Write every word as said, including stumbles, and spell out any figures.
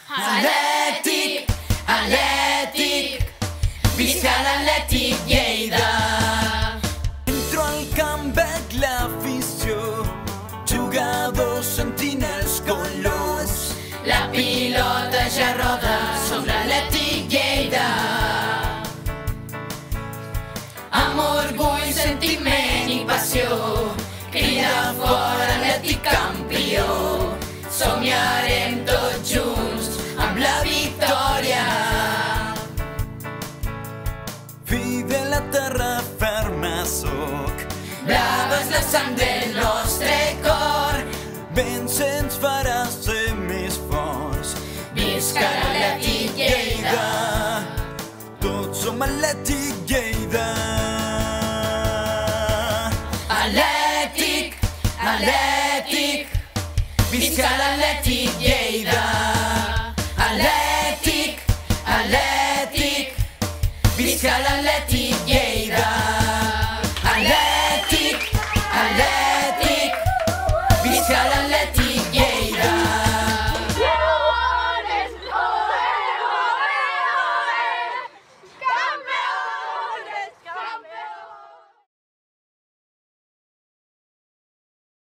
Atlètic, atlètic, visca l'Atlètic Lleida. Entro al camp veig l'afició, jugadors sentint els colors. La pilota ja roda, som l'Atlètic Lleida. Amb orgull, sentiment i passió, crida fora Atlètic campió. Somiarem tots junts amb la victòria. Fill de la terra ferma soc, Brava és la sang del nostre cor. vèncer ens farà ser més forts. Visca l'Atlètic Lleida. Tots som Atlètic Lleida. Atlètic, atlètic, visca l'Atlètic Lleida.